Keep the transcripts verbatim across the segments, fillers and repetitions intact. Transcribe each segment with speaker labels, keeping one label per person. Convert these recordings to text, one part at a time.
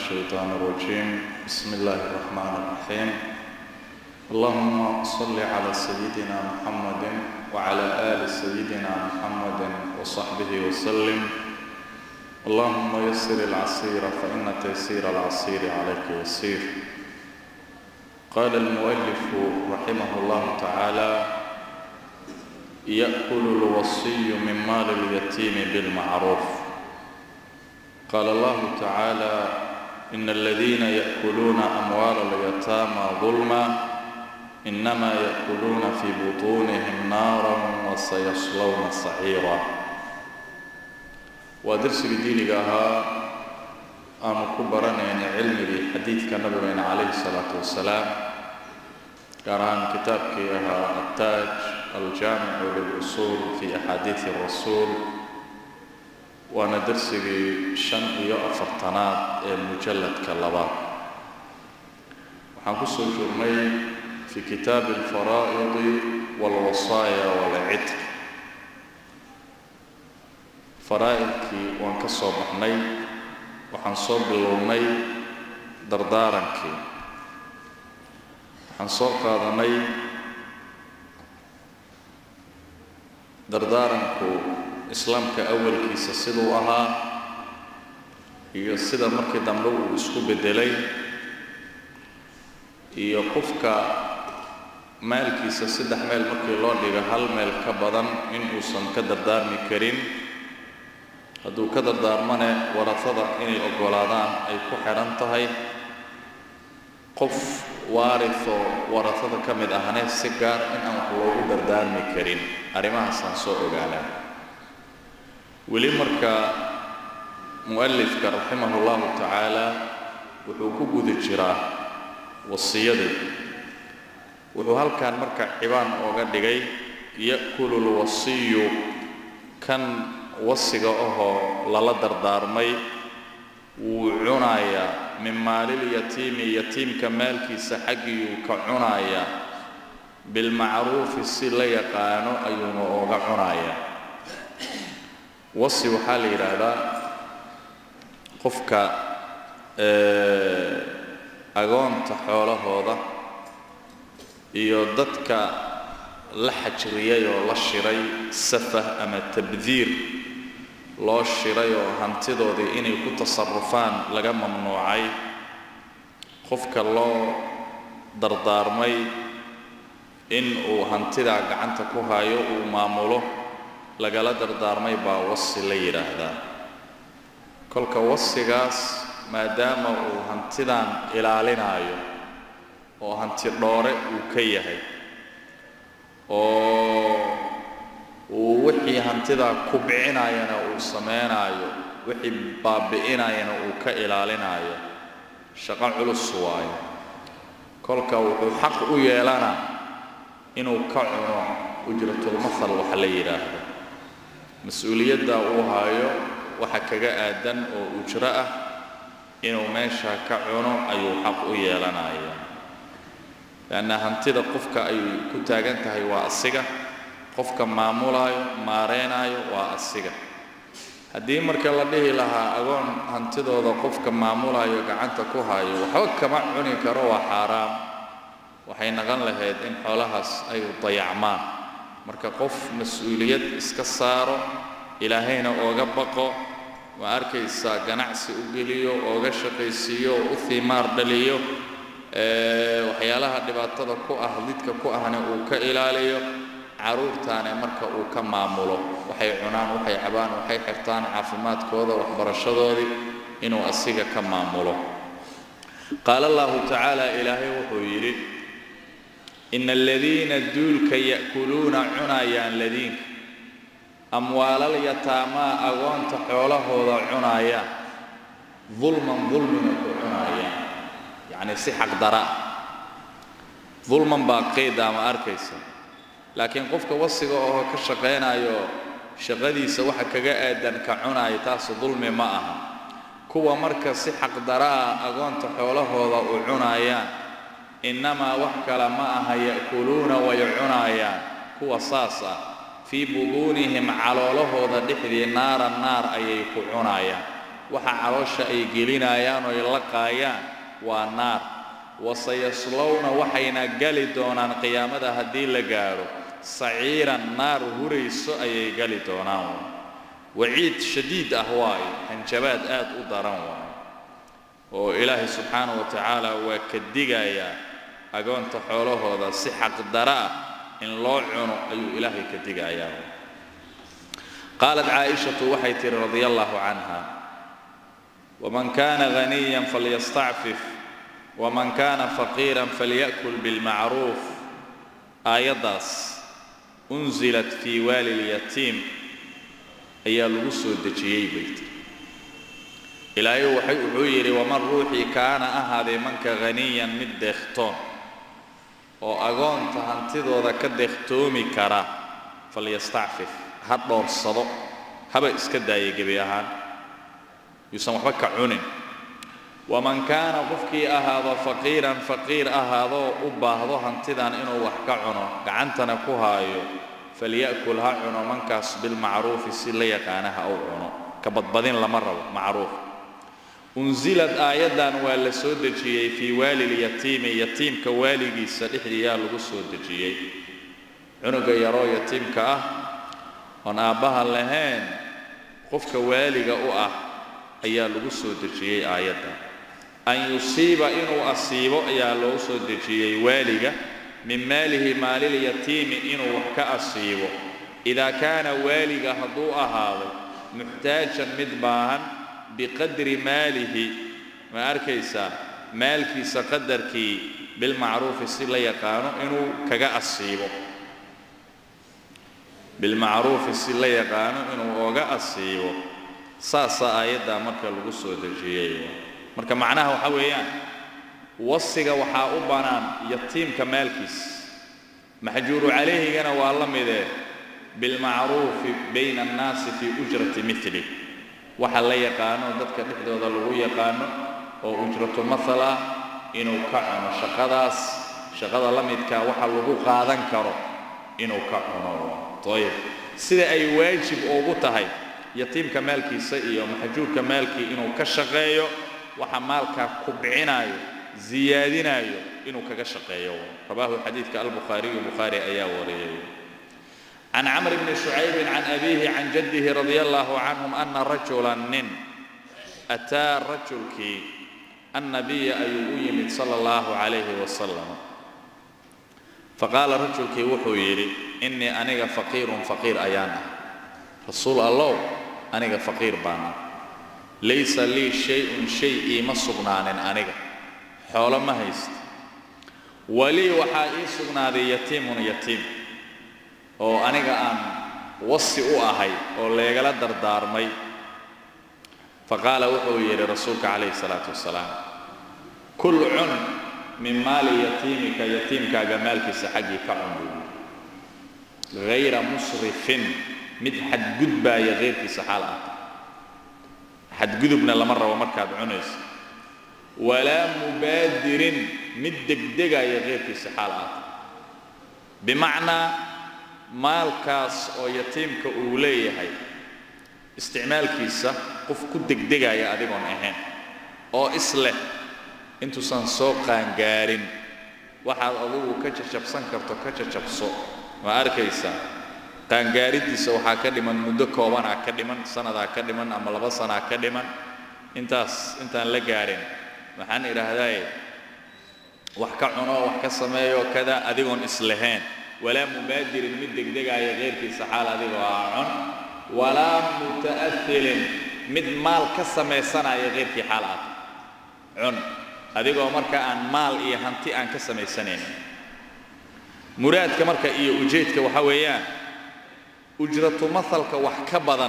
Speaker 1: الشيطان الرجيم. بسم الله الرحمن الرحيم. اللهم صل على سيدنا محمد وعلى آل سيدنا محمد وصحبه وسلم. اللهم يسر العسير فإن تيسير العسير عليك يسير. قال المؤلف رحمه الله تعالى: يأكل الوصي من مال اليتيم بالمعروف. قال الله تعالى: إن الذين يأكلون أموال اليتامى ظلما إنما يأكلون في بطونهم نارا وسيصلون سعيرا. ودرس دينك أن كبرنا علم حديث النبي عليه الصلاة والسلام كان كتابك التاج الجامع للأصول في أحاديث الرسول، وأنا درسي شن iyo afartanaad ee mujalladka labaad. waxaan ku soo joornay fi kitaab al-faraa'id wal-wasaaya wal-'itq. faraa'idkii waan ka soo baxnay, waxaan soo bilownay dardaarankii, waxaan soo qaadanay dardaaranku islaamka awalkiisa siduu ahaa iyo sida markii dambe uu isku bedelay, iyo qofka maalkiisa saddex meel markii loo dhigo hal meel ka badan in uusan ka dardaarmi karin. hadduu ka dardaarmane warasada inay ogolaadaan ay ku xiran tahay. qof waarithoo warasada ka mid ahane si gaar in aan wax loogu dardaarmi karin. arrimahaasaan soo ogaanaa. weli marka mu'alifka raximahullahu tacaala wuxuu ku guda jiraa wasiyadii. wuxuu halkan marka cibaan ooga dhigay ya'kulu lwasiyu, kan wasiga ahoo lala dardaarmay wuu cunayaa min maalilyatiimi, yatiimka maalkiisa xaggiyuu ka cunayaa bilmacruufi, si la yaqaano ayuuna ooga cunayaa. wasi waxaa la yidhaahdaa qofka agoonta xoolahooda iyo dadka la xajriyay oo la shiray safah ama tabdiir loo shiray oo hantidoodii inay ku tasarufaan laga mamnuucay, qofka loo dardaarmay in uu hantidaa gacanta ku hayo uu maamulo lagala dardaarmay baa wasi la yidhaahdaa. kolka wasigaas maadaama uu hantidan ilaalinaayo oo hanti dhoore uu ka yahay, oo uu wixii hantidaa kubcinayana uu sameynaayo, wixii baabi'inayana uu ka ilaalinaayo, shaqo culus waayo. kolka wuxuu xaq u yeelanaa inuu ka cuno ujratulmathal waxa la yidhaahdo. mas-uuliyadda uu hayo waxa kaga aadan oo ujro ah inuu meesha ka cuno ayuu xaq u yeelanayaa. lanna hantida qofka ay ku taagan tahay waa asiga, qofka maamulaayo maareenaayo waa asiga. haddii marka la dhihi lahaa agoon hantidooda qofka maamulaayo gacanta ku hayo waxba kama cuni karo, waa xaaraam, waxay naqan lahayd in xoolahaas ay dayacmaan. marka qof mas-uuliyad iska saaro, ilaahayna ooga baqo, waa arkaysaa ganacsi u geliyo, ooga shaqaysiiyo, u thimaar dhaliyo, waxyaalaha dhibaatada ku ah lidka ku ahna uu ka ilaaliyo, caruurtaane marka uu ka maamulo waxay cunaan, waxay cabaan, waxay xirtaan, caafimaadkooda, waxbarashadoodii inuu asiga ka maamulo. qaala allahu tacaala, ilaahay wuxuu yidhi: ina aladiina duulka ya'kuluuna cunayaan ladiinka amwaalal yataamaa agoonta xoolahooda cunaayaan dulman dulmina ku cunaayaan, yacni si xaqdara. dulman baa qeyda ma arkaysa, laakiin qofka wasiga oo ka shaqaynayo shaqadiisa waxa kaga aadan ka cunaaya taas dulmi ma aha. kuwa marka si xaqdara agoonta xoolahooda u cunaayaan innamaa wax kale ma aha ya'kuluuna way cunaayaan kuwa saas ah fii buduunihim caloolahooda dhexdii naara naar ayay ku cunaayaan. waxa caloosha ay gelinayaan oo ay laqayaan waa naar wasayaslawna waxayna gali doonaan qiyaamada haddii la gaaro saciiran naar hurayso ayay gali doonaan waciid shadiid ah waaye hanjabaad aad u daran waaye oo ilaahay subxaanahu wa tacaala waa ka digayaa agoonta xoolahooda si xaqdara ah in loo cuno ayuu ilaahay ka digayaa qaalat caaishatu waxay tiri radia allahu canha waman kaana ghaniyan falyastacfif waman kaana faqiiran falya'kul bilmacruuf aayaddaas unzilat fii waali lyatiim ayaa lagu soo dejiyey bay tiri ilaahay waxay wuxuu yidhi waman ruuxii kaana ahaadee manka ghaniyan mid deekhtoon oo agoonta hantidooda ka deekhtoomi kara falyastacfif ha dhoorsado haba iska daaya gebi ahaan yuusan waxba ka cunin waman kaana qofkii ahaado faqiiran faqiir ahaadoo u baahdo hantidan inuu wax ka cuno gacantana ku haayo falya'kul ha cuno mankaas bilmacruufi si la yaqaana ha u cuno ka badbadin lama rabo macruuf unzilad aayaddan waa la soo dejiyey fii waali lyatiimi yatiimka waaligiisa dhexdiiyaa lagu soo dejiyey cunuga yaroo yatiimka ah oon aabbaha lahayn qofka waaliga u ah ayaa lagu soo dejiyey aayadda an yusiiba inuu asiibo ayaa loo soo dejiyey waaliga min maalihi maalilyatiimi inuu wax ka asiibo idaa kaana waaliga hadduu ahaado muxtaajan mid baahan biqadri maalihi ma arkaysaa maalkiisa qadarkii bilmacruufi si la yaqaano inuu kaga asiibo bilmacruufi si la yaqaano inuu oga asiibo saasaa aayaddaa marka lagu soo dejiyey marka macnaha waxa weeyaan wasiga waxaa u bannaan yatiimka maalkiisa maxjuuru calayhigana waa la midee bilmacruufi bayna annaasi fii ujrati mili waxa la yaqaano dadka dhexdooda lagu yaqaano oo ujratu mathala inuu ka cuno shaqadaas shaqada la midkaa waxa lagu qaadan karo inuu ka cuno tayib sida ay waajib ugu tahay yatiimka maalkiisa iyo maxjuurka maalkii inuu ka shaqeeyo waxa maalka ku bixinayo ziyaadinayo inuu kaga shaqeeyo rawahu xadiidka al-bukhari bukhari ayaa wariyay عن عمرو بن شعيب عن أبيه عن جده رضي الله عنهم أن رجلا من أتى رجل كي النبي أيوب صلى الله عليه وسلم فقال رجل كي وحويري إني أنا فقير فقير أيانا رسول الله أنا فقير بانا ليس لي شيء شيء مصغنان أنا حول ما هيست ولي وحائي سغنان يتيم يتيم oo aniga aan wasi u ahay oo leegala dardaarmay faqala wuxuu yiri rasuulka calayhi salaatu wasalaam kul un min maali yatiimika yatiimka gamaalkiisa xaqi ka cunbu غير مسرف mid xad gudbaya غيرkiisa xal ah xad gudubna lama rabo markaad cunayso wala mubadirin mid degdegaya غيرkiisa xal ah bimaana maalkaas oo yatiimka uu leeyahay isticmaalkiisa qof ku degdegaya adigoon ahayn oo isleh intuusan soo qaangaarin waxaad adigu ka jajabsan karto ka jajabso ma arkaysaa qaangaaridiisa waxaa ka dhiman muddo kooban ah ka dhiman sanadaa ka dhiman ama laba sana ka dhiman intaas intaan la gaarin waxaan idhaahdaa wax ka cuno wax ka sameeyo kada adigoon islahayn ولا مبادر من دقدقة غير في سحالة ذي وعن ولا متأثر من مال كسمة سنة غير في حالات عن هذه مركا عن مال إيه هنتي عن كسمة سنين مراد كمركا إيه أجيت كوحويان أجرة مثل كوحكبضا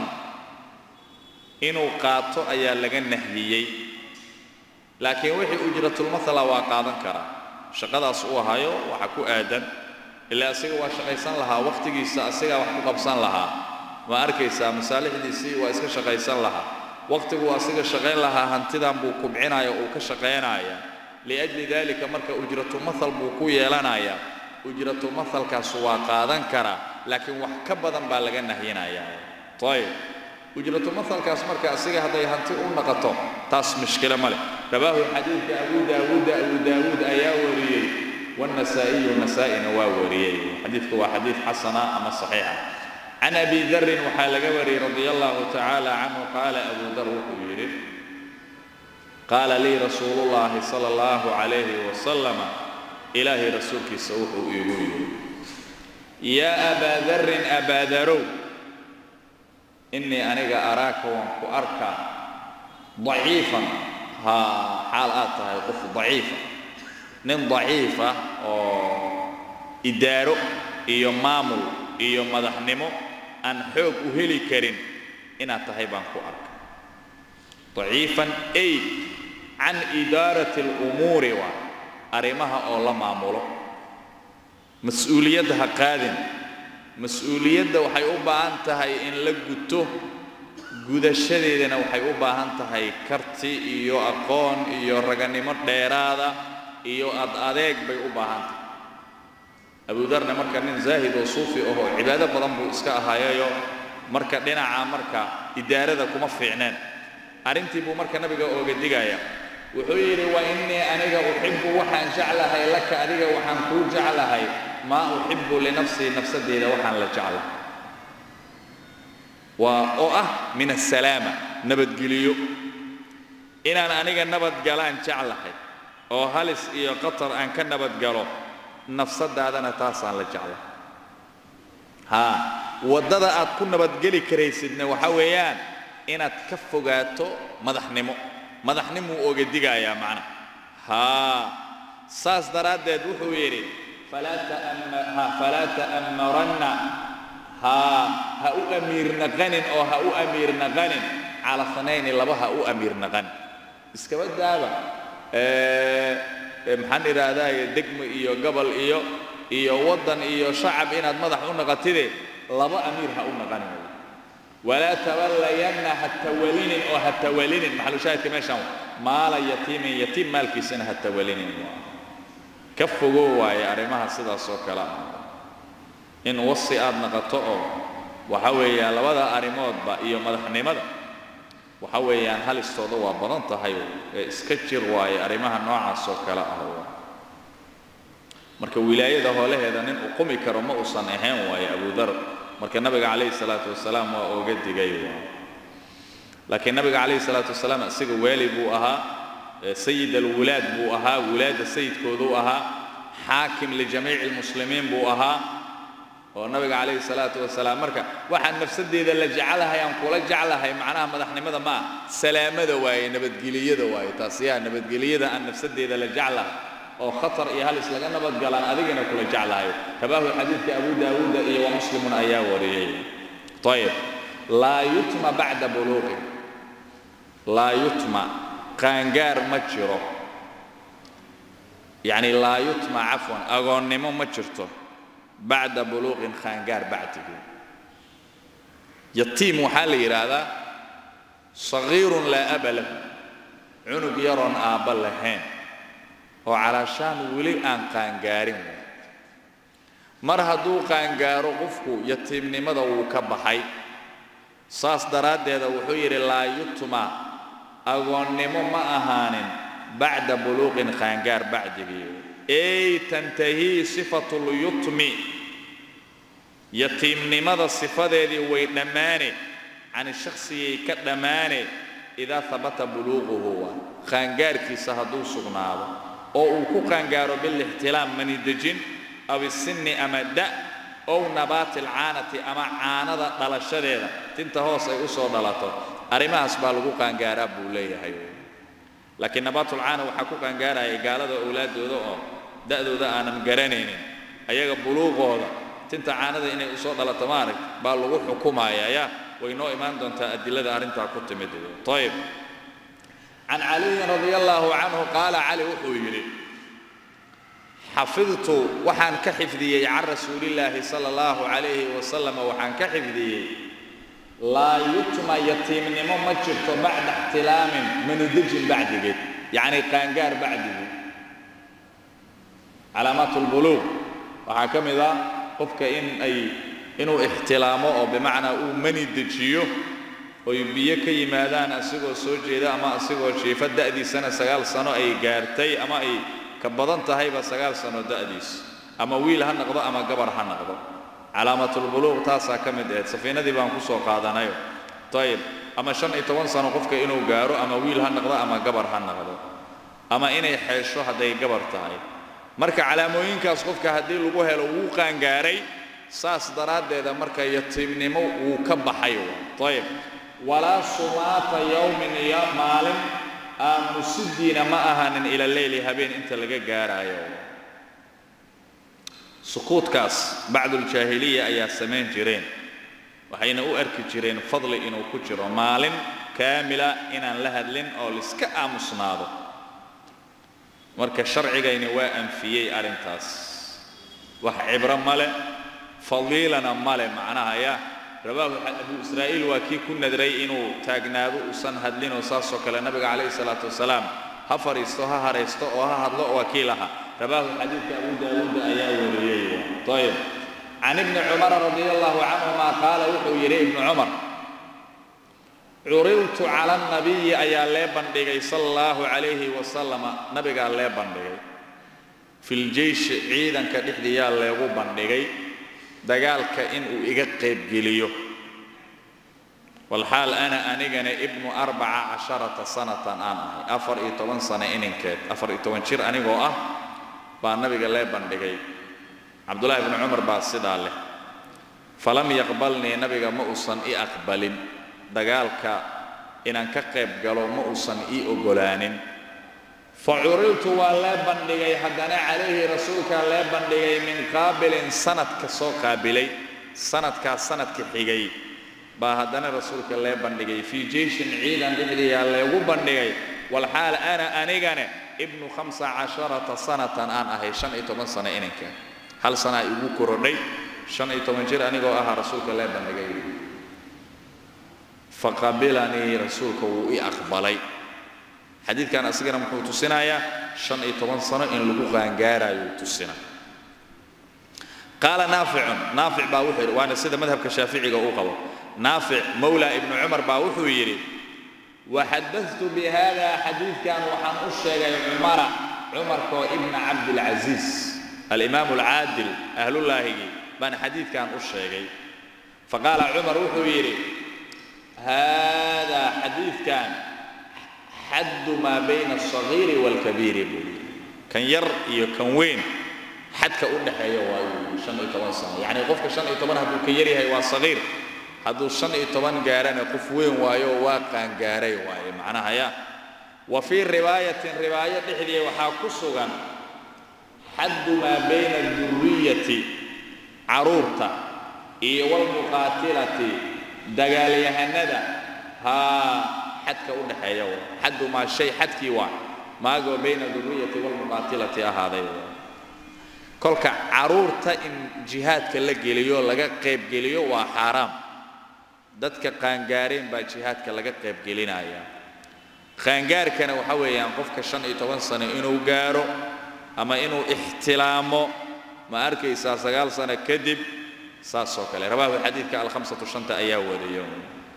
Speaker 1: إنه قاطع أيا لجن نهديي لكن وحي أجرة المثل وقاضا كرا شقد أسوأ هايو وحكو آدم إلا أسيغ وشقيسان لها وقت جيسا أسيغ وحكو قبسان لها ما أركيسا مسالح ديسي وإسك شقيسان لها وقت جو أسيغ شقين لها هنتدام بوكو بعنايا وكو شقينايا لأجل ذلك مركا أجرة مثل بوكو يلانايا أجرة مثل كسوا قادن كرا لكن وحكبدا بالغن نهينايا طيب ujratu mathalkaas marka asiga hadday hanti u noqoto taas mushkila male rabahu xadiidka abu daawuud abu daawuud ayaa wariyay والنسائي والنسائي نواوري حديثك هو حديث حسنة أما صحيحة عن أبي ذر وحال قوري رضي الله تعالى عنه قال أبو ذر وحبيره قال لي رسول الله صلى الله عليه وسلم إلهي رسولك سوح يقول يا أبا ذر أبا ذر إني أنك أراك وأنك أركا ضعيفا ها حالات قف ضعيفا nin daciifa oo idaaro iyo maamul iyo madaxnimo aan xoog u heli karin inaad tahay baan ku arkay daciifan ay can idaarati al-umuuri wa arimaha oo la maamulo mas'uuliyadda ha qaadin mas'uuliyadda waxay u baahan tahay in la guto gudashadeedana waxay u baahan tahay karti iyo aqoon iyo raganimo dheeraada iyo ad adeeg bay u baahan tahay Abu Dharna marka nin zaahid oo suufi oo cibaado badan buu iska ahaayo marka dhinaca marka idaarada kuma fiicnaan arintii buu marka nabiga ooga digaya wuxuu yiri wa inni aniga uhibbu waxaan jeclahay laka adiga waxaan ku jeclahay ma uhibbu li nafsi nafsadeeda waxaan la jeclahay wa oo ah min as-salama nabadgeliyo inaan aniga nabad galaan jeclahay oo halis iyo qatar aan ka nabad galo nafsadaadana taasaan la jeclaa ha wadada aad ku nabad gali kareysidna waxa weeyaan inaad ka fogaato madaxnimo madaxnimo ooga digaya macna ha saas daraadeed wuxuu yiri fala ta'amma ha fala ta'ammaranna ha ha u amirna qanin oo ha u amirna qanin ala thanayn laba ha u amirna qanin iska wadaaba ee maxaan iraadahay degmo iyo gobol iyo iyo wadan iyo shacab inaad madax u naqatide laba amiir ha u naqanin wala tawallayanna hatta walinin oo hatta walinin maxallu shaahidka meeshan maala yatiimin yatiim maalkiisana hatta walinin ka fogo waaye arrimaha sidaas oo kala in wasi aad naqato oo waxa weeyaa labada arrimoodba iyo madaxnimada waxa weeyaan halistooda waa badan tahay iska jir waaye arrimaha noocaas oo kala ah marka wilaayada hoolaheeda nin u qumi karo ma uusan ahayn waaye Abu Dhar marka nabiga kaleey salaatu wasalaam waa ooga digay laakiin nabiga kaleey salaatu wasalaam asiga wali buu ahaa sayyid al-wulad buu ahaa wulad sayyidkoodu ahaa xaakim li jamiic al-muslimiin buu ahaa oo nabiga kaleey salaatu wasalaam marka waxaan nafsadeeda la jecelahay aan kula jecelahay macnaha madaxnimada ma salaamada waaye nabadgeliyada waaye taasiya nabadgeliyada aan nafsadeeda la jecelahay oo khatar iyo halis laga nabad galaan adigana kula jecelahay tabahu xadiidka Abu Daawud iyo Muslim ayaa wariyay طيب لا يتم بعد بلوغ لا يتم قانغار ما جiro يعني لا يتم عفوا اغونimo ma jirto بعد بلوغ خانغار بعده يتيم وحال يرادا صغير لا أب له عنق يرون آب لهين وعلشان ولي أن قانغارين مرهدو قانغارو قفكو يتيم نمدا وكبحي ساس دراد هذا وحير لا يتما أغون نمو ما أهانين بعد بلوغ خانغار بعده أي تنتهي صفة اليتم يتيم نمضى الصفة ذي ويدماني عن الشخص كدماني إذا ثبت بلوغه هو خانجار كي سهدو سغناب أو أكو خانجار بالاحتلام من الدجن أو السن أما الداء أو نبات العانة أما عانة دلشديدة تنتهو سيؤسو دلاتو أريما أسبالغو خانجار أبو ليه هيو لكن نبات العانة وحكو خانجار أي قالة أولاد دو da'dooda aanan garanaynin ayaga buluuqooda tinta caanada inay u soo dhalato maarig baa lagu xukumayaa ya way noo imaan doontaa adilada arinta ku timid طيب عن علي رضي الله عنه قال علي wuxuu yiri حفظت وحان كحفظي عن رسول الله صلى الله عليه وسلم وحان كحفظي لا يتم يتيم نمو ما jirto بعد احتلام من دجن بعد يعني قانقار بعد علامات البلوغ وحكم إذا قفك إن أي إنه احتلامه أو بمعنى مني دجيو ويبيه كي مادان أسيقو سوجي دا أما أسيقو شيفة دأدي سنة سقال سنة أي قارتي أما أي كبضان تهيبا سقال سنة دأديس أما ويل هنقضى أما قبر هنقضى علامة البلوغ تاسا كمد إيد سفينة دي بانكسو قادانايو طيب أما شن إتوان سنة قفك إنو قارو أما ويل هنقضى أما قبر هنقضى أما إني حيشو هدي قبر تهي مركا علاموين كاس قفك هدي لغوها لو قان قاري ساس دراد إذا مركا يتيم نمو وكب حيوان طيب ولا صمات يوم يا مالم مسدين ما أهان إلى الليل هبين أنت لقى قارا يوم سقوط كاس بعد الجاهلية أي سمين جيرين وحين أؤرك جيرين فضل إنه كجر مال كاملة إن لهدلن أو لسكاء مصناده مركا الشرع جاين واء فيه أرنتاس وحبر مال فضيلنا مال معناها يا رباه أبو إسرائيل وكي كنا دري إنه تاجنابه وصن هدلين وصاصه كلا النبي عليه الصلاة والسلام هفريستها هريستو وها هدلو وكيلها رباه حديث أبو داود أياه وريه طيب عن ابن عمر رضي الله عنهما قال وحي ابن عمر عرضت على النبي أيا ليبن دقي صلى الله عليه وسلم نبي قال ليبن دقي في الجيش عيدا كدحدي يا ليبن دقي دقالك إن إيقاقب جليو والحال أنا أنيقنا ابن أربع عشرة سنة أنا أفر إيطوان سنة إنكت أفر إيطوان شير أنيقو أه فالنبي قال لي بندقي عبد الله بن عمر باسد عليه فلم يقبلني نبي قال مؤصن إي أقبل دقالك إن أنكقب قالوا مؤصن إي أقلان فعرلت والله بندقي حدنا عليه رسولك الله بندقي من قابل سنة كسو قابلي سنة كسنة كحيجي باهدنا رسولك الله بندقي في جيش عيدا إحدي الله وبندقي والحال أنا أنيجنا ابن خمسة عشرة سنة أنا أهي شن إتمن سنة إنك هل سنة يبو كرني شن إتمن جر أنيجو أها رسولك الله بندقي فقابلني رسولك وإي أقبلي حديث كان أسيقنا محوط السنة شن إتمن سنة إن لقوق أنجارا يوتسنا قال نافع نافع باوحر وأنا سيد مذهب كشافعي قوقه نافع مولى ابن عمر باوحر يري وحدثت بهذا حديث كان وحن أشيغ عمر عمر كو ابن عبد العزيز الإمام العادل أهل الله بان حديث كان أشيغ فقال عمر وحويري هذا حديث كان حد ما بين الصغير والكبير كان ير كان وين حد كأنه هي شن إتوان سنة يعني قفك شن إتوان هدو كيري هي صغير هذا الشن إتوان جارنا قفوين وايو واقع جاري واي معناها يا وفي رواية رواية إحدى وحاكسوغا حد ما بين الذرية عرورته إي والمقاتلة دجالية هندا ها حد كأنه هي حد ما شيء حد كيوان ما جو بين الذرية والمقاتلة هذا كلك عرورته إن جهاد كلا جليو لقى قيب جليو وحرام dadka qaangaareen baa jihaadka laga qayb gelinaya qaangaarkana waxa weeyaan qofka shan iyo toban sano inuu gaaro ama inuu ixtilaamo ma arkaysa sagaal sano kadib saasoo kale rabaa xadiidka al khamsatu shanta ayaa wariyo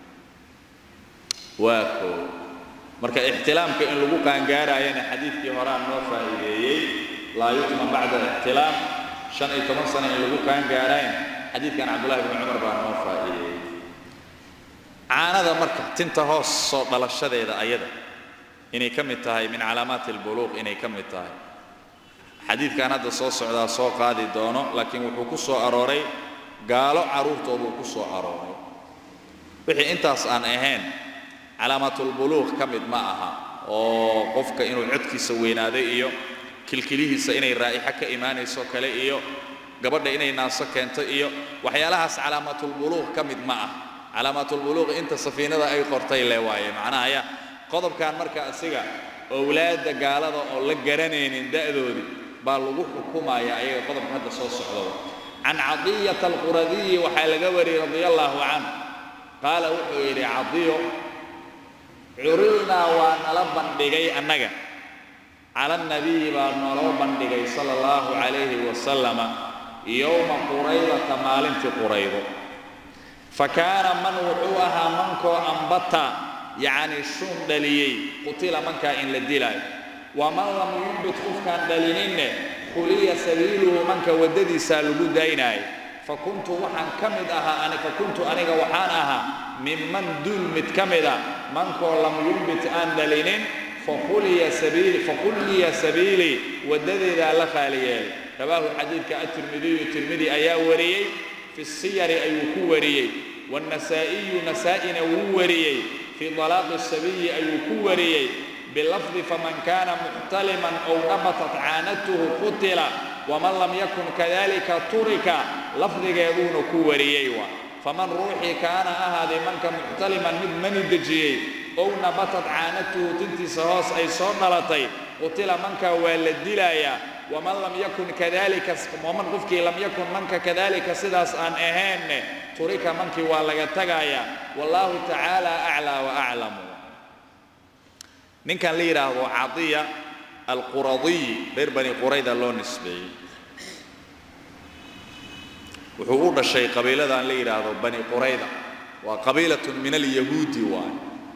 Speaker 1: waako marka ixtilaamka in lagu qaangaarayana xadiidkii hore aan noo faa'iideeyay la yutma ba'da ixtilaam shan iyo toban sano in lagu qaangaarayn xadiidkan Abdullah ibn Umar baa noo faa'iideeyay عانذا مركه تنتهى صوت دلشديدا ايدا اني كميد تahay من علامات البلوغ اني كميد تahay حديث كان هذا soo socda soo qaadi doono laakiin wuxuu ku soo arooray gaalo caruurtoodu ku soo arooray wixii intaas aan ahayn calaamatul buluugh kamid ma aha oo qofka inuu codkiisa weynaaday iyo kilkilihiisa inay raa'ixa ka iimaanayso kale iyo gabadha inay naaso keento iyo waxyaalahaas calaamatul buluugh kamid ma aha علامات البلوغ انت سفينه اي قرتي لوايه معناها يا قضب كان marka asiga awlaad gaalada oo la garaneeynin daadooda baa lagu xukumaaya ayaga qodobka hadda soo socdo an adiyat al-quradi waxa laga wari radiyallahu anhu qala wuxuu yiri adiyo urilna wa nala bandhigay annaga ala nabi baa nala bandhigay sallallahu alayhi wa sallama yawma qurayda maalintii quraydo فكان من وحوها منكو أنبتا يعني شون دليي قتل منك إن للدلاي ومن لم ينبت خف كان دليلين خلي سبيله منك وددي سالو ديناي فكنت وحن كمد أها أنا فكنت أنا وحان أها ممن دول متكمدا منكو لم ينبت أن دليلين فخلي سبيلي فخلي سبيلي وددي ذا لخاليال رواه الحديث كالترمذي الترمذي أيا وريي في السير أي كوريي والنسائي نسائنا ووريي في طلاق السبي أي كوريي باللفظ فمن كان محتلما أو نبتت عانته قتل ومن لم يكن كذلك ترك لفظ يكون كوريي فمن روحي كان أهدي منك محتلما من من الدجيي أو نبتت عانته تنتي سهاس أي صنلتي قتل منك والدلايا ومن لم يكن كذلك ومن قفك لم يكن منك كذلك سداس أن أهان ترك منك والغتغايا والله تعالى أعلى وأعلم من كان ليرا وعطية القرضي غير بني قريظة لون نسبي وحقوق الشيء قبيلة ليرا بني قريظة وقبيلة من اليهود وان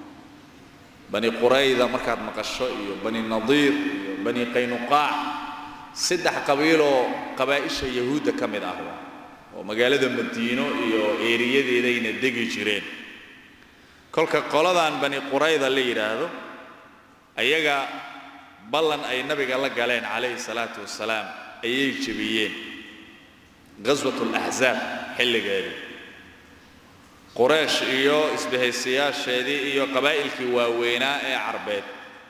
Speaker 1: بني قريظة مركات مقشوي بني النضير بني قينقاع سدح قبيلة قبائل يهود كمد أهوا ومقالة المدينة إيو إيريا دين الدقي جيرين كل كقولان بني قريظة اللي يراهدو أيجا بلن أي نبي الله قالين عليه الصلاة والسلام أي جبيين غزوة الأحزاب حل قالي قريش إيو اسبه السياش شدي إيو قبائل كواوينا عربيت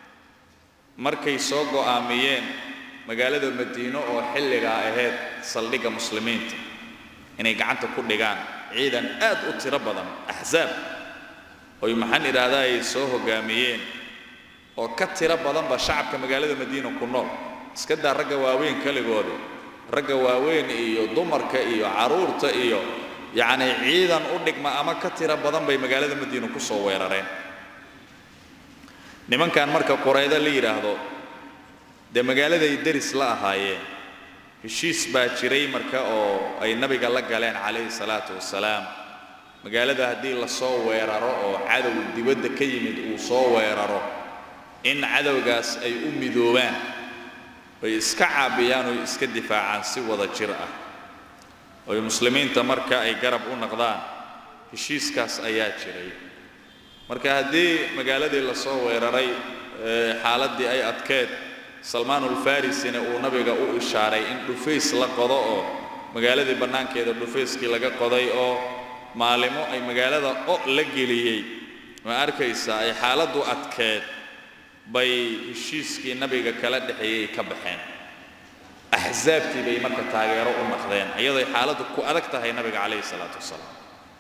Speaker 1: مركي سوقو آميين magaalada Madiino oo xilliga ahayd saldhiga muslimiinta inay gacanta ku dhigaan ciidan aad u tiro badan ahzaab oo maxan iraada ay soo hogaamiyeen oo ka tiro badan ba shacabka magaalada Madiino ku nool iska daa ragga waaweyn kaligooda ragga waaweyn iyo dumarka iyo caruurta iyo yaani ciidan u dhigma ama ka tiro badan bay magaalada Madiino ku soo weerareen nimankan marka Qurayda la yiraahdo de magaalada ay daris la ahaayeen heshiis baa jiray marka oo ay nabiga la galeen calayhi salaatu wasalaam magaalada hadii la soo weeraro oo cadow dibadda ka yimid uu soo weeraro in cadowgaas ay u midoobaan way iska caabiyaan oo iska difaacaan si wada jir ah oo muslimiinta marka ay garab u noqdaan heshiiskaas ayaa jiray marka hadii magaaladii la soo weeraray xaaladii ay adkeed سلمان الفارسي uu nabiga u ishaaray in dhufays la qodo oo magaalada banaankeeda dhufayskii laga qoday oo maalimo ay magaalada oo la geliyay ma arkaysa ay xaaladu adkeed bay heshiiskii nabiga kala dhaxeeyay ka baxeen ahzaabtii bay marka taageero u noqdeen iyadoo xaaladu ku adag tahay nabiga kaleey salaatu wasalaam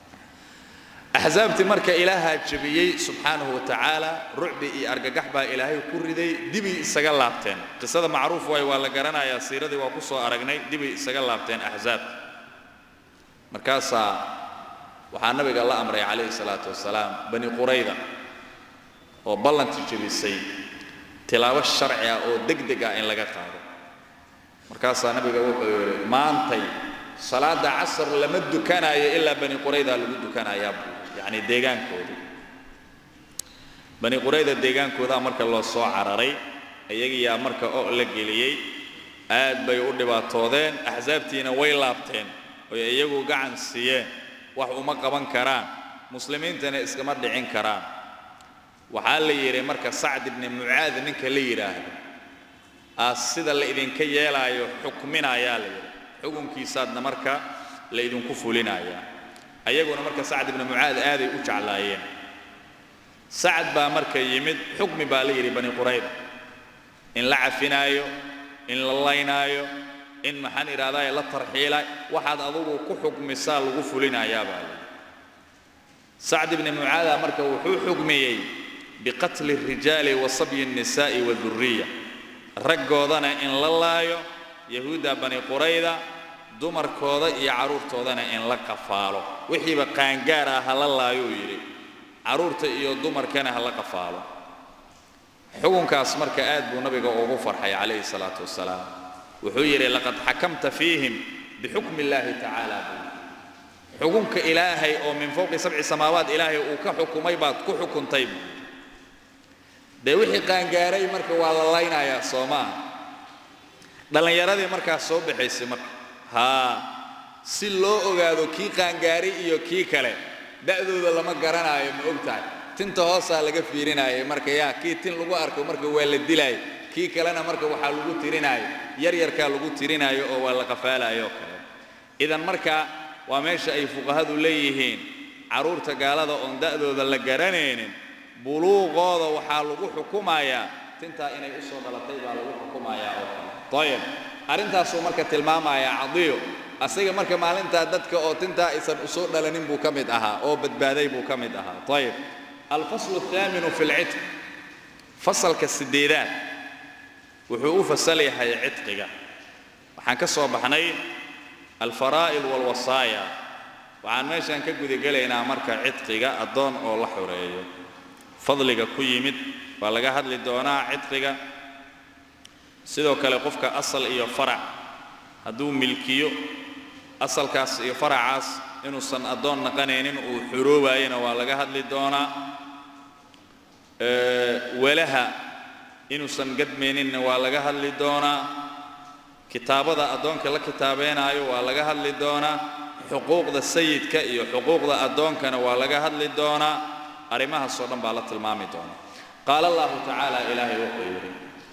Speaker 1: أحزابتي مركا إلها جبيي سبحانه وتعالى رعبي أرجح با إلهي كردي دبي سجل لابتين قصة معروف وهي ولا جرنا يا سيرة دي وقصة أرجني دبي سجل لابتين أحزاب مركاسا وحنا بقى الله أمر عليه الصلاة والسلام بني قريظة وبلن تجيب السيد تلاوة الشرعية أو دق دقة إن لقتها مركاسا نبي قال ما أنتي صلاة عصر لمد كان إلا بني قريظة لمد كان يابو يعني ديغان كودي بني قريظة ديغان كودا مركا الله سو عرري ايغي يا مركا او لا غليي aad bay u dhibaatoodeen ahzaabtiina way laabteen oo iyagu gacan siiyeen wax uma qaban karaan muslimiintana iskama dhicin karaan waxa la yiri marka Sa'd ibn Mu'adh ninka la yiraahdo asida la idinka yeelayo xukminaya la yiri xukunkiisaadna marka la idinku fulinaya ayaguna marka Sa'd ibn Mu'adh aaday u jeclaayeen Sa'd baa marka yimid xukmi baa la yiri bani Qurayza in la cafinaayo in la laynaayo in maxan iraadaay la tarxiilay waxaad adigu ku xukmisaa lagu fulinaya baa Sa'd ibn Mu'adh marka wuxuu xukmiyay biqatl ar-rijal wa sabyi an-nisaa wa dhurriyya raggoodana in la laayo yahuuda bani Qurayza dumarkooda iyo caruurtoodana in la qafaalo wixiiba qaangaar ah la laayo yiri caruurta iyo dumarkana la qafaalo xukunkaas marka aad buu nabiga ugu farxay calayhi salaatu wasalaam wuxuu yiri laqad hakamta fiihim bihukmi Allah ta'ala xukunka ilaahay oo min fawqi sab'i samaawaat ilaahay uu ka xukumay baad ku xukuntay de wixii qaangaaray marka waa la laynayaa Soomaa dhalinyaradii markaa soo bixaysay marka ha si loo ogaado kii qaangaaray iyo kii kale da'dooda lama garanayo ma ogtahay tinta hoosa laga fiirinaayo marka yaa kii tin lagu arko marka waa la dilay kii kalena marka waxa lagu tirinaayo yar yarka lagu tirinaayo oo waa la qafaalayo kale idan marka waa meesha ay fuqahadu leeyihiin caruurta gaalada oo da'dooda la garanaynin buluuqooda waxa lagu xukumayaa tinta inay u soo dhalatay baa lagu xukumayaa oo kale طيب arintaas oo marka tilmaamaya cadiyo asiga marka maalinta dadka oo tinta aysan u soo dhalanin buu kamid ahaa oo badbaaday buu kamid ahaa طيب الفصل الثامن في العتق فصل كسديدات wuxuu u fasal yahay citqiga waxaan ka soo baxnay الفرائض والوصايا waxaan meeshan ka gudagaleynaa marka citqiga adoon oo la xoreeyo fadliga ku yimid waa laga hadli doonaa citqiga sidoo kale qofka asal iyo farac haduu milkiyo asalkaas iyo faracaas inuusan adoon naqanaynin uu xuroobayna waa laga hadli doonaa ee walaha inuusan gadmeenin waa laga hadli doonaa kitaabada adoonka la kitaabeynaayo waa laga hadli doonaa xuquuqda sayidka iyo xuquuqda adoonkana waa laga hadli doonaa arimahaas oo dhan baa la tilmaami doonaa qaala Allahu ta'ala ilaahi wuxuu yiri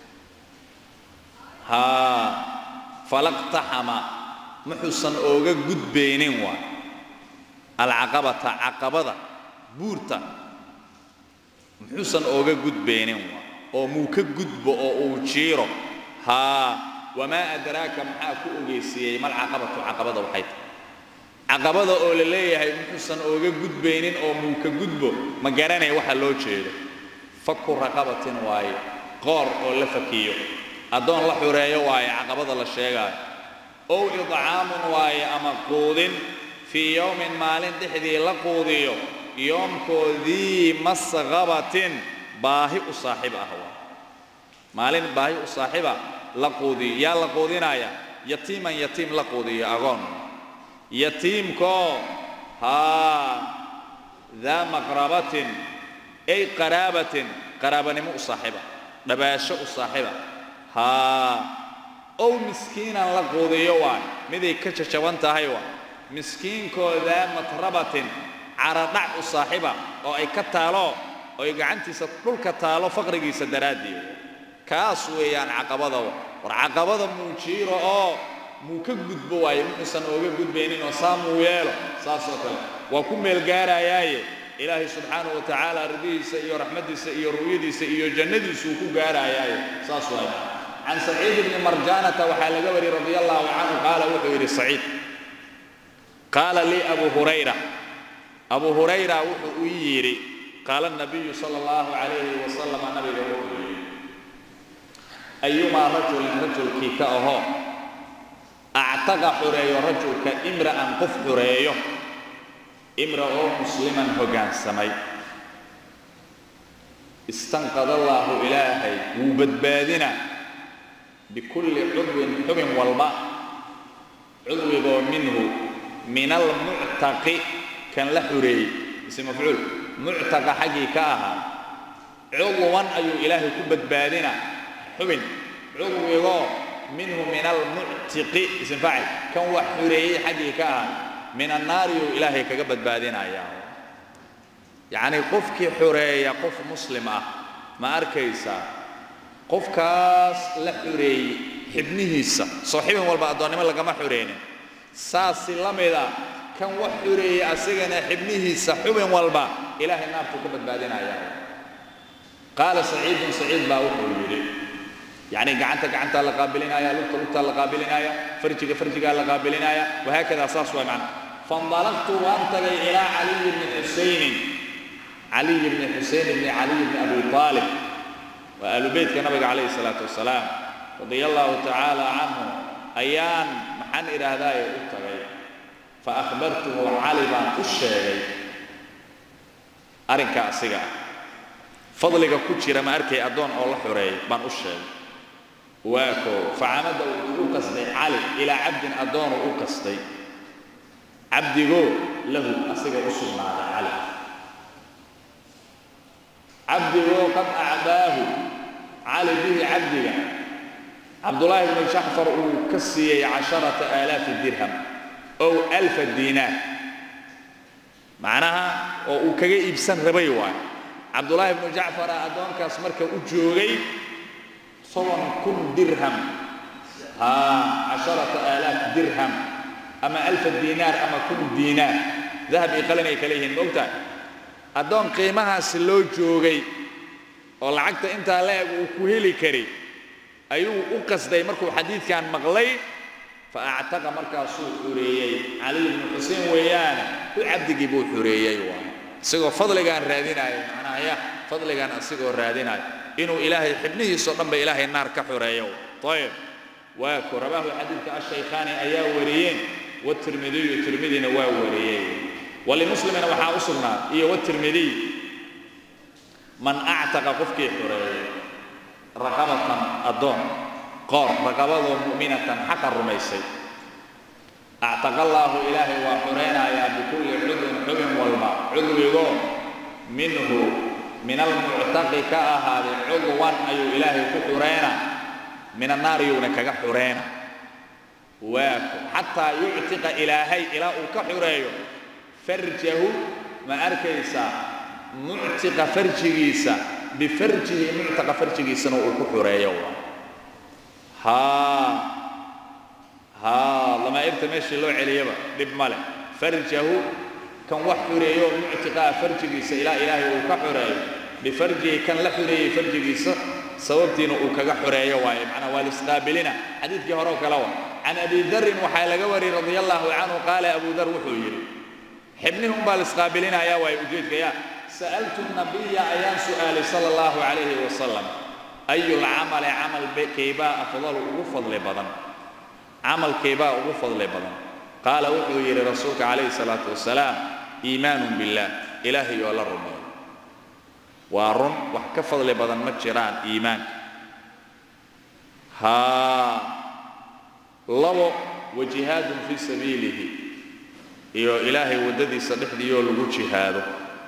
Speaker 1: ha falaqtahama muxusan ooga gudbeenin waa alaqabata aqabada buurta muxusan ooga gudbeenin waa oo muu ka gudbo oo uu jiiro ha wama adraaka maxaa ku ogeysiyay mal aqabatu aqabada waxay aqabada oo la leeyahay muxusan ooga gudbeenin oo muu ka gudbo ma garanay waxa loo jeedo fakku raqabatin waay qoor oo la fakiyo adoon la xureeyo waay aqabada la sheegay oo idcaamun waay ama quudin fi yawmin maalin dhixdii la quudiyo yoomkoodii masghabatin baahi u saaxib ah maalin baahi u saaxiba la quudiyo yaa la quudinaya yatiiman yatiim la quudiyo agoon yatiimko ha ذا مقربة أي قرابة قرابة نمو صاحبة دباشة صاحبة ها أو مسكينا لقوضي يوان مذي كتشوان تهيوا مسكين كو ذا مطربة عرضع صاحبة أو أي كتالو أو يقعنتي ستطول كتالو فقرقي سدرادي كاسوي يعني عقبضة ورعقبضة موشيرو أو مكجد بواي مثلا وجد بيننا وصامو ياله صاصته وكم الجارة ياي إلهي سبحانه وتعالى رضي سئي ورحمته سئي ورويدي سئي وجندي سوكو جارة ياي صاصوا عن سعيد بن مرجانة وحال جبري رضي الله عنه قال وحير سعيد قال لي أبو هريرة أبو هريرة وحيري قال النبي صلى الله عليه وسلم النبي وحيري أيما رجل رجل كيكأه أعتق حرية رجل كإمرأ قف حرية امرأ مسلما هجان سمي استنقذ الله إلهي وبدبادنا بكل عضو حب والماء عضو منه من المعتق كان لحري اسم مفعول معتق حقي كاها عضوا أي إلهي كبدبادنا حب عضو منه من المعتق اسم فاعل كان وحري حقي كاها من النار إلهي كجبت بادنا يا يعني قفك حرية قف مسلمة ما أركيسا قف كاس لحري حبنه سا صاحبهم والبعضان ما لقى ما حرينه ساس لمدا كان وحري أسجن حبنه سا حبهم والبع إلهي النار كجبت بادنا يا قال سعيد سعيد باوحي يعني قعنت قعنت لقابلنا يا لطة لطة لقابلنا يا فرجك فرجك لقابلنا يا وهكذا صاص معنا فانطلقت وانتقل إلى علي بن حسين علي بن حسين بن علي بن أبي طالب وآل بيت كنبي عليه الصلاة والسلام رضي الله تعالى عنه أيام محن إلى هذا يتغير فأخبرته علي بن الشيء أرنك أسيقا فضلك كتشي ما أركي أدون الله حري بن الشيء واكو فعمد أوقصدي علي إلى عبد أدون أوقصدي عبدي له أصيغ أسمع علي عبده قد أعداه علي به عبده عبد الله بن جعفر كسي عشرة آلاف درهم أو ألف دينار معناها وكجي إبسان ربيوه عبد الله بن جعفر أدون كاسمرك أجوري صون كن درهم ها عشرة آلاف درهم أما ألف دينار أما كن دينار ذهب يقلني كليه الموتى أدون قيمها سلو جوري والعقد أنت لا وكهلي كري أيو أقصد مركو حديث كان مغلي فأعتقد مركا سوء حريي علي بن حسين ويان عبد جيبو حريي سيقول فضل كان رادينا أنا يا فضل كان أسيقول رادينا إنه إلهي حبنيه صدام بإلهي النار كحريي طيب وكرباه حديث الشيخان أيا وريين والترمذي والترمذي نوا وريين ولمسلم وحا أصلنا إيه والترمذي من أعتق قفك حريي رقبة أدون قار رقبة مؤمنة حق الرميسي أعتق الله إلهي وحرينا يا بكل عذر حلم والماء عذر يقول منه من المعتق كأهل عضوا أي إلهي كحرينا من النار يونك كحرينا وحتى يعتق إلهي إله كحريو فرجه ما أركيسا معتق فرجيسا بفرجه معتق فرجيسا وكحريو ها ها لما يرتمشي له عليبا دب ماله فرجه كان وحريو معتق فرجيسا إلى إلهي وكحريو بفرجه كان لحري فرجيسا سببتين وكذا حرية واي معنا والإستقبلنا حديث جهرو كلاوة عن أبي ذر وحال جوري رضي الله عنه قال أبو ذر وحوير حبنهم بالإستقبلنا يا واي وجيتك يا سألت النبي أيام سؤال صلى الله عليه وسلم أي العمل عمل كيباء أفضل وفضل بدن عمل كيباء وفضل بدن قال وحوير رسولك عليه الصلاة والسلام إيمان بالله إلهي ولا الرمي وارن وحكفض لبدن مجران إيمان ها لو وجهاد في سبيله إيو إلهي وددي صدح ديو لغو جهاده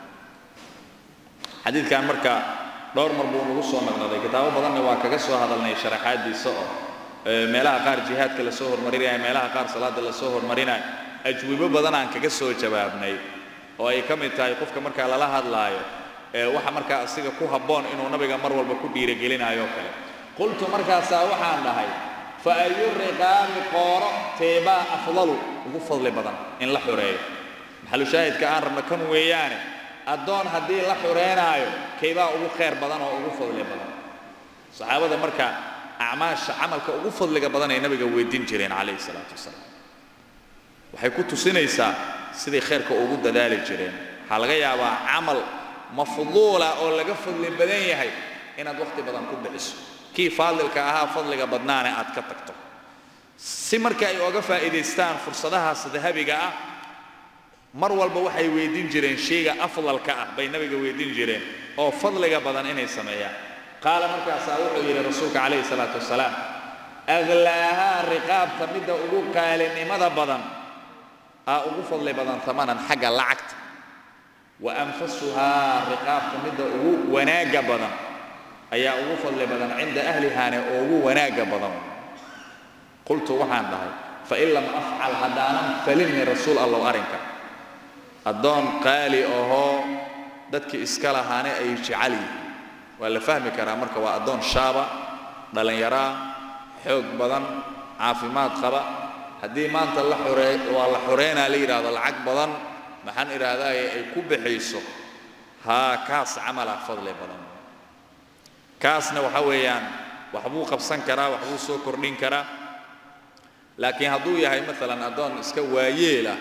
Speaker 1: حديث كان مركا دور مربون وصو مقنطي كتابه بدن واكاقا سو هذا لني شرحات دي سو ميلاها قار جهاد كلا سوهر مريناي ميلاها قار صلاة لا سوهر مريناي أجوبه بدن عن كاقا سو جوابني وأي كم يتاي قفك مركا للا هاد لايو waxa markaa asiga ku haboon inuu nabiga mar walba ku dhiirigelinayo kale qultu markaas waxaan dhahay fa ayu riqaam qara tiba afdalu ugu fadli badan in la xureeyo maxal shaahidka aan rabna kan weeyaan adoon hadii la xureenayo kayba ugu khayr badan oo ugu fadli badan saxaabada marka acmaasha amalka ugu fadliga badan ee nabiga weydin jireen kaleey salaatu wasalaam waxay ku tusinaysaa sidii khayrka ugu dadaali jireen waxa laga yaabaa amal مفضولة أو لقى فضل بدني هاي إن الوقت بدن كل بعيش كيف فاضل كأها فضل بدنانة أتكتكتو سمر كأي وقف إديستان فرصتها سذهبي جاء مر والبوحي ويدين جيرين شيء أفضل كأ بين نبي ويدين جيرين أو فضل بدن إنه سميا قال مركز سأوح إلى رسولك عليه الصلاة والسلام أغلاها الرقاب تمد أقول قال إني ماذا بدن أقول فضل بدن ثمنا حاجة لعكت وأنفسها رقاب تمد أو وناجا بدن أي أو فضل بدن عند أهلها أو وناجا بدن قلت وحان له فإن لم أفعل هدانا فلني رسول الله أرنك الدون قالي أوه دتك إسكالا هاني أي شعلي ولا فهمك رامرك وأدون شابا دلن يرى حوق بدن عافيمات خبا هدي ما أنت الله حري والله حرينا لي هذا العق بدن maxaan iraahdaa ay ku bixiso ha kaas amal fadli badan kaasna waxa weeyaan wax buu qabsan karaa wax buu soo kordhin karaa laakiin haduu yahay midalan adoon iska waayeela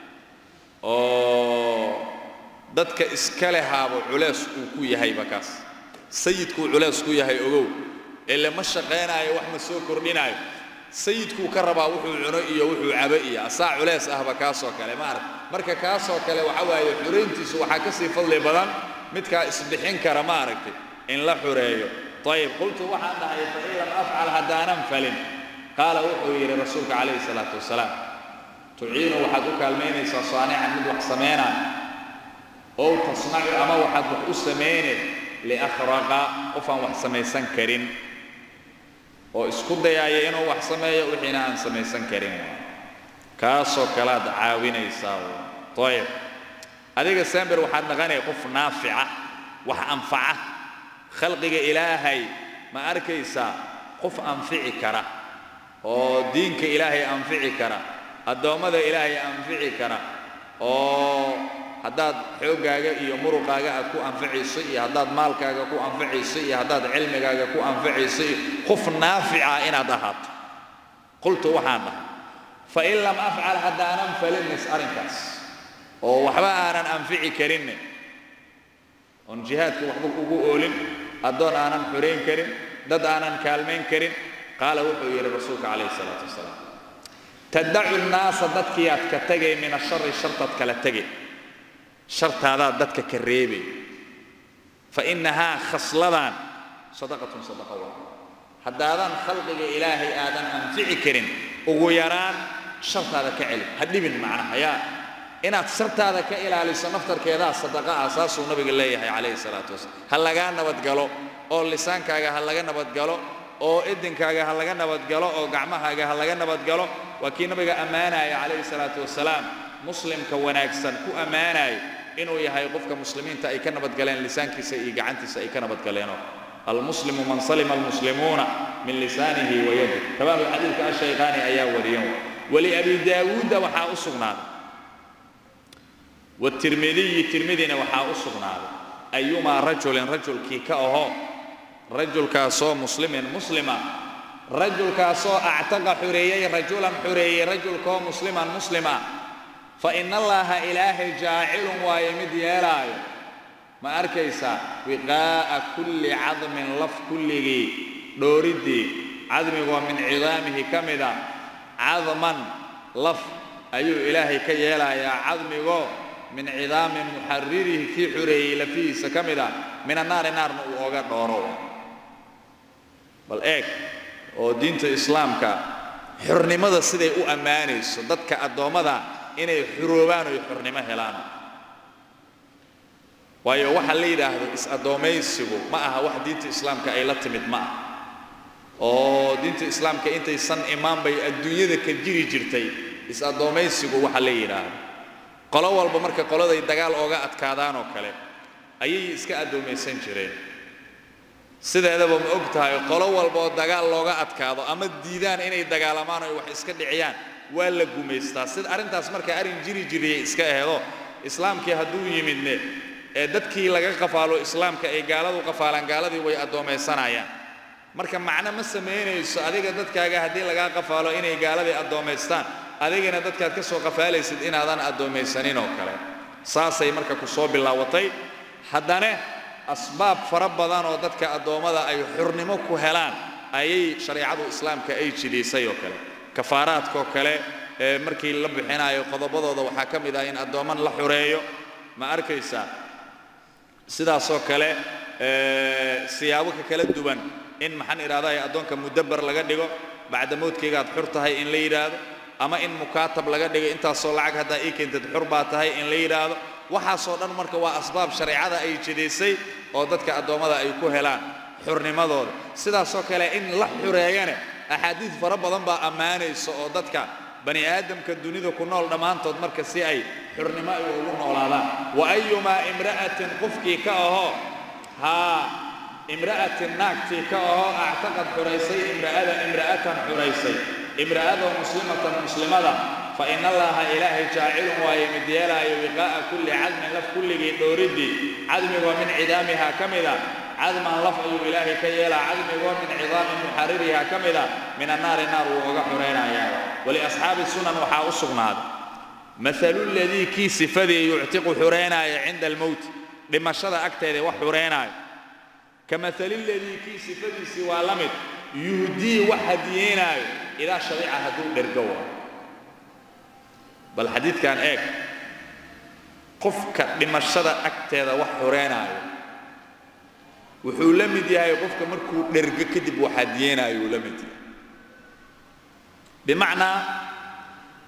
Speaker 1: oo dadka iska lehaabo culeys uu ku yahay bakaas sayidku culeys ku yahay ogow ila ma shaqeenayo wax ma soo kordhinayo sayidku ka rabaa wuxuu cuno iyo wuxuu cabo iyo asaa culeys ah bakaas oo kale ma arag marka kaas oo kale waxa waaye xureentiisu waxa ka sii fadli badan midka isbixin kara ma aragtay in la xureeyo طيب قلت waxaan dhahay fa in lam af'al hadanan falin qala wuxuu yiri rasuulka kaleey salaatu wasalaam تعين واحد وكالمين صانعا من وحسمينا أو تصنع أما واحد وحسمين لأخرق أفهم وحسميسان كريم oo isku dayaya inuu wax sameeyo wixina aan sameeysan karin kaasoo kala caawinaysa tayib adiga saamir waxaad naqanay qof naafica wax anfaca khalqiga ilaahay ma arkaysa qof anfici kara oo diinka ilaahay anfici kara adoomada ilaahay anfici kara oo haddaad xoogaaga iyo muruqaaga aad ku anficayso iyo haddaad maalkaaga ku anficayso iyo haddaad cilmigaaga ku anficayso qof naafica inaad ahaato qultu waxaan dhahay fa in lam afcal haddaanan falin arinkaas oo waxba aanan anfici karin on jihaadka waxba ugu oolin adoon aanan xureyn karin dad aanan kaalmeyn karin qaala wuxuu yidhi rasuulka calayhi salaatu wasalaam tadacu nnaasa dadkiyaad ka tegay min ashari shartaad kala tegay شرط هذا دتك كريبي فإنها خصلان صدقة صدقة الله حتى هذا خلق إلهي آدم أنفع كرين وغيران شرط هذا كعلم هدي من معنى يا إن شرط هذا كإله لسنفتر كذا صدقة أساس النبي الله عليه الصلاة والسلام هل لقانا بتقالوا أو لسان كاجا هل لقانا بتقالوا أو إدن كاجا هل لقانا بتقالوا أو جعمها كاجا هل لقانا بتقالوا وكين نبي أمانة عليه الصلاة والسلام مسلم كوناكسن كو أمانة إنه يهاي قفك مسلمين تأي كنا بتقالين لسان كيسي جعنتي سأي كنا بتقالينه المسلم من سلم المسلمون من لسانه ويده تمام الحديث كالشيخاني أياه وليوم ولأبي داود وحاء الصغنان والترمذي ترمذينا وحاء الصغنان أيما رجل رجل كي كأهو رجل كاسو مسلم مسلما رجل كاسو اعتق حريي رجلا حريي رجل كو مسلما مسلما فإن الله إله جاعل ويمد يلاي ما أركيسا وقاء كل عظم لف كل دوردي عظم ومن عظامه كمدا عظما لف أي إلهي كي يلاي عظم من عظام محرره في حريه لفيس كمدا من النار نار وغا دورو بل إيك ودينة الإسلام كا حرنمada siday u amaanayso dadka adoomada inay xuruubaan oo xurnimo helaan waayo waxa la yiraahdo is adoomaysigu ma aha wax diinta islaamka ay la timid ma oo diinta islaamka intay san imaan bay adduunyada ka jiri jirtay is adoomaysigu waxa la yiraahdo qolo walba marka qoladay dagaal ooga adkaadaan oo kale ayay iska adoomaysan jireen sideedaba ma ogtahay qolo walba oo dagaal looga adkaado ama diidaan inay dagaalamaan oo wax iska dhiciyaan waa la guumeystaa sida arintaas marka arin jiri jiray iska aheedo islaamkii haduu yimidne ee dadkii laga qafaalo islaamka ay gaaladu qafaalan gaaladii way adoomaysanayaan marka macna ma sameeynayso adiga dadkaaga hadii laga qafaalo inay gaaladii adoomaystaan adigana dadkaad ka soo qafaalaysid inaadan adoomaysanin oo kale saasay marka ku soo bilaawatay haddana asbaab fara badan oo dadka adoomada ay xurnimo ku helaan ayay shariicadu islaamka ay jideysay oo kale kafaaraadka oo kale markii la bixinayo qodobadooda waxa kamid ah in adooman la xureeyo ma arkaysa sidaas oo kale ee siyaabo kala duwan in maxan iraadahay adoonka mudabbar laga dhigo baada moodkayga aad xur tahay in la yiraahdo ama in mukaatab laga dhigo intaas oo lacag hada ay keentay xur baa tahay in la yiraahdo waxa soo dhan marka waa asbaab shariicada ay jideysay oo dadka adoomada ay ku helaan xurnimadooda sidaas oo kale in la xureeyana axaadiis fara badan baa amaanayso oo dadka bani aadamka dunida ku nool dhamaantood marka si ay xurnimo ay ugu noolaadaan wa ayyuma imra'atin qufki ka aho ha imra'atin naagti ka aho a'taqad xuraysay imra'ada imra'atan xuraysay imra'ada muslimatan muslimada فإن الله إله جاعل ويمديلا وقاء كل عظم لف كل دوردي عظم ومن عظامها كمدا عظما لف إله كيلا عظم ومن عظام محررها كمدا من النار نار وغحرنا يا ولأصحاب السنن وحاء السغناد مثل الذي كيس فذي يعتق حرينا عند الموت لما شرع أكتر وحرينا كمثل الذي كيس فذي سوى لمد يهدي وحدينا إلى شريعة هدول درجوة بل حديث كان ايه قفك دمشده اكتيده wax xoreenayo wuxuu la mid yahay qofka markuu dherga kadib waxa diyeenayo la mid bimaana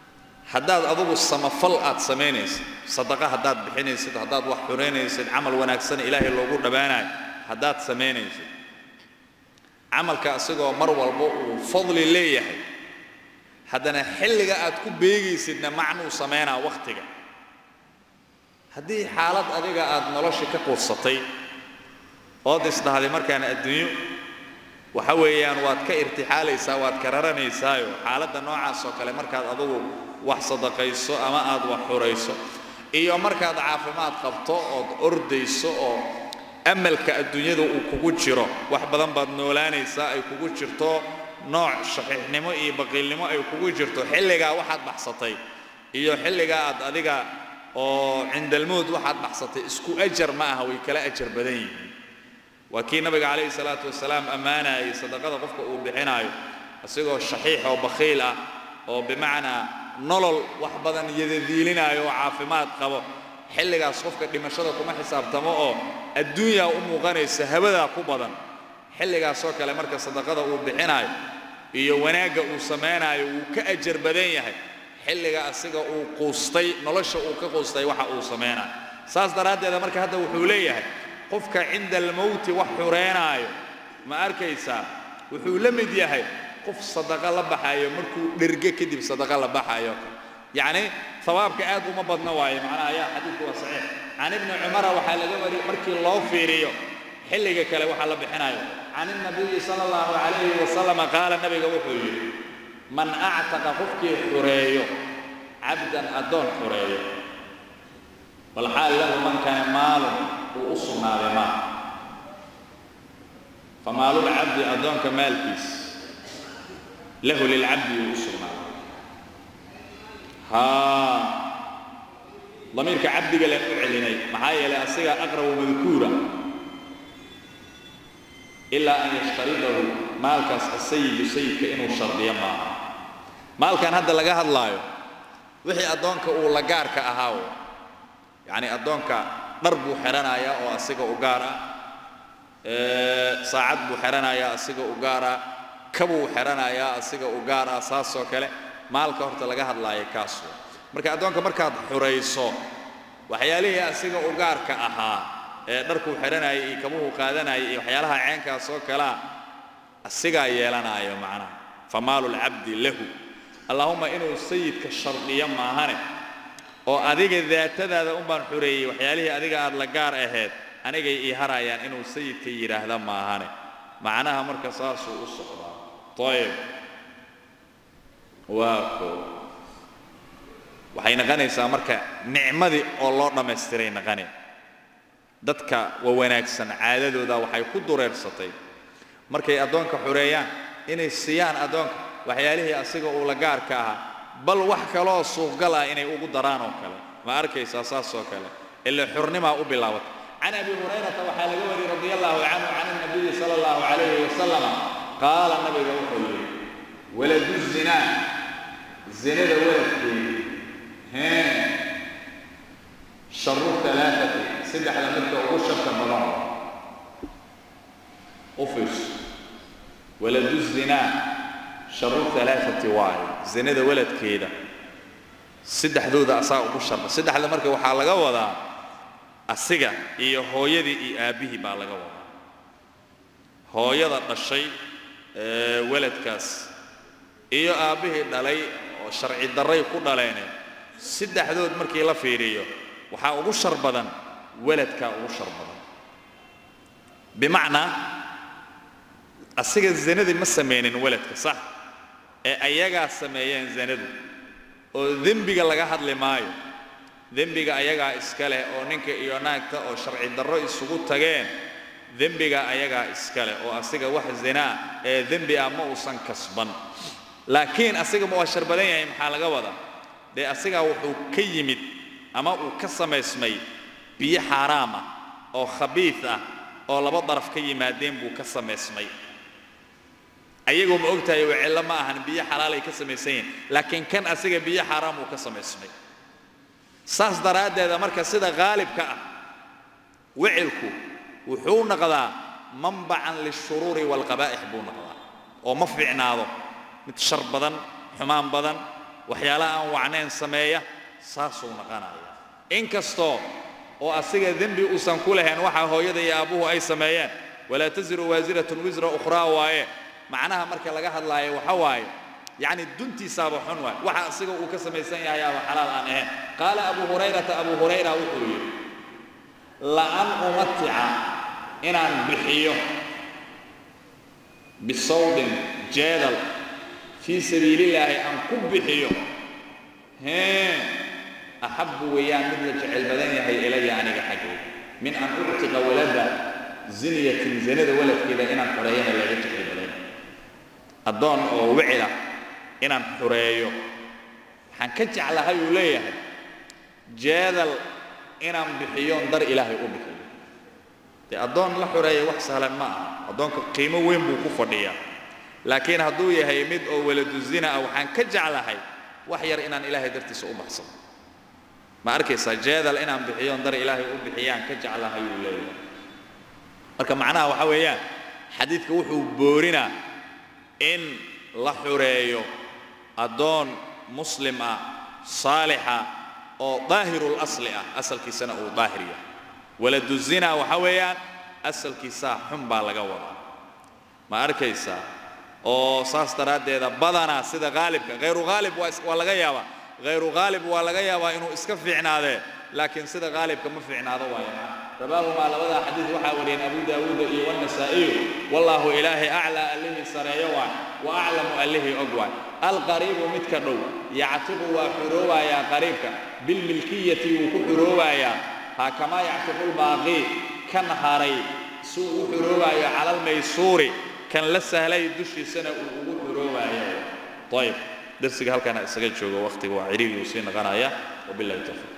Speaker 1: haddaad adugu samafal aad samaynaysid sadaqa haddaad bixinaysid haddaad wax xureynaysid camal wanaagsan ilaahay loogu dhawaanayo haddaad samaynaysid camalka asigoo mar walba uu fadli leeyahay haddana xilliga aad ku beegaysidna macnuu samaynaa waqtiga haddii xaalad adiga aad nolosha ka qursatay ood isdhahday markaan adduunyo waxa weeyaan waad ka irtixaalaysaa waad ka raranaysaayo xaaladda noocaas oo kale markaad adugu wax sadaqayso ama aad wax xurayso iyo markaad caafimaad qabto ood ordayso oo amalka adduunyada uu kugu jiro wax badan baad noolaanaysaa ay kugu jirto nooc shaxiixnimo iyo baqiilnimo ay kugu jirto xilligaa waxaad baxsatay iyo xilligaa aad adiga oo cindalmood waxaad baxsatay isku ajar ma aha way kala ajar badan yihiin waa kii nabiga calayhi salaatu wasalaam ammaanayay sadaqada qofka uu bixinaayo asigoo shaxiix oo baqiil ah oo bimacnaa nolol wax badan yadadiilinaayo oo caafimaad qabo xilligaas qofka dhimashada kuma xisaabtamo oo adduunya u muuqanaysa hawadaa ku badan xilligaasoo kale marka sadaqada uu bixinaayo iyo wanaagga uu samaynayo wuu ka ajar badan yahay xilliga asiga uu quustay nolosha uu ka quustay waxa uu samaynayo saas daraaddeeda marka hadda wuxuu leeyahay qofka cinda almowti wax xureenaayo ma arkaysaa wuxuu la mid yahay qof sadaqa la baxayo markuu dherge kadib sadaqa la baxayo يعني ثوابك آد وما بدنا واي معناها يا حديث هو صحيح عن ابن عمر وحال جبري مركي الله في ريو حلقة كلا وحال بحنايو عن النبي صلى الله عليه وسلم قال النبي وحي من أعتق فك حريو عبدا أدون حريو والحال له من كان مال وأصلنا بما فمال العبد أدون كمال كيس له للعبد وأصلنا ها ضميرك عبدك لا أعلني معايا لا أصيغ أقرب مذكورا إلا أن يشترطه مالك السيد السيد كأنه شرط يما مالك هذا لقاها الله وحي أدونك أو لقارك أهاو يعني أدونك ضرب حرنا يا أو أصيغ أقارا أه صعد بحرنا يا أصيغ أقارا كبو حرنا يا أصيغ أقارا أساسه كله maalka horta laga hadlaayo kaas marka adoonka markaad xurayso waxyaalihii asiga u gaarka ahaa ee dharku xiranayay iyo kabuhu qaadanayay iyo waxyaalaha ceenkaas oo kala asiga yeelanayo macna famaalul abdi lahu allahumma inuu sayidka shardiya maahane oo adiga daatadaada u baan xureeyay waxyaalihii adiga aad la gaar aheed aniga ii harayaan inuu sayidka yiraahdo maahane macnaha marka saas uu socdaa tayib واكو waxay naqanaysaa marka nicmadii oo loo dhameystiray naqani dadka waa wanaagsan caadadooda waxay ku dureersatay markay adoonka xureeyaan inay siyaan adoonka waxyaalihii asiga uu la gaarka ah bal wax kale oo suuq gal ah inay ugu daraan oo kale ma arkaysaa saas oo kale illa xurnima u bilaawat عن ابي هريره وحال جوري رضي الله عنه عن النبي صلى الله عليه وسلم قال النبي وحده ولد الزنا الزنا ده ولد ها شر ثلاثة سدح لمدة وشر كمران أوفيس ولد الزنا شر ثلاثة واي الزنا ده ولد كده سدح ذو ده أصاء وشر سدح لمركه وحال جوضا السجا إيه هو يدي إيه أبيه بالجوضا هو يدا الشيء أه ولد كاس إيه أبيه دلي شرعي الدري كل دلينه سد حدود مركي لا فيريو وحا ugu shar badan waladka ugu shar badan bimaana asiga zinada ma sameeyeen waladka sax ee ayaga sameeyeen zinadu oo dambiga laga hadli maayo dambiga ayaga iska leh oo ninka iyo naagta oo sharci darro isugu tageen dambiga ayaga iska leh oo asiga wax zina ee dambi ama uusan kasban laakiin asiga ma shar badan yahay maxaa laga wadaa de asiga wuxuu ka yimid ama uu ka sameysmay biyo xaraam ah oo khabiith ah oo laba daraf ka yimaadeen buu ka sameysmay ayagoo ma ogtahay wicilla ma ahan biyo xalaal ay ka sameysayeen laakiin kan asiga biyo xaraam uu ka sameysmay saas daraadeeda marka sida qaalibka ah wicilku wuxuu noqdaa manbacan lishururi wal qabaa'ih buu noqdaa oo ma fiicnaado mid shar badan xumaan badan waxyaalaha aan wacnayn sameeya saasuu noqonaya inkastoo oo asiga dembi uusan ku lahayn waxa hooyada iyo aabuhu ay sameeyeen walaa taziru waasiratun wisra ukhraa waaye macnaha marka laga hadlaayo waxa waaye يعني دنتي سابو حنوان وحا أسيقو وكسمي سنيا يا حلال عن إيه قال أبو هريرة أبو هريرة وقوي لأن أمتع إن أن بحيو بصوت جادل في سبيل الله أن كب بحيو هين أحب ويان مثل جعل بدني هي إلي يعني حاجه من أن أعتق ولدا زنية زند ولد كذا إن أن حرينا لا يجعل بدني الضون أو وعلا إن أن حريو حنكج على هاي وليه جادل إن أن بحيون در إلهي أبكي الضون لا حرية وحسهلا ما الضون قيمة وين بوكفردية لكن هدوية هي مد أو ولد الزنا أو حنكج على هاي وحير إن أن إلهي درتي سوء بحصل ما أركيس جادل إن أن بحيون در إلهي أبكيان كج على هاي وليه marka macnaha waxa weeyaan xadiidku wuxuu boorina in la xureeyo adoon muslim ah saalixa oo daahirul asli ah asalkiisana uu daahiriya waladu zina waxa weeyaan asalkiisa xun baa laga wadaa ma arkaysa oo saas daraadeeda badana sida qaalibka غير غالب waa laga yaabaa غير غالب waa laga yaabaa inuu iska fiicnaade laakiin sida qaalibka ma fiicnaado waayana رواه ما لبدا حديث وحا ورين أبو داود والنسائي والله إلهي أعلى أله سريوا وأعلم أله أقوى القريب متكرو يعتق وحروا يا قريبك بالملكية وكحروا يا هكما يعتق الباقي كنهاري سوء حروا يا على الميسور كان لسه لي دشي سنة وحروا يا طيب درسك هل كان سجل شو وقتي وعريب وسين غنايا وبالله التوفيق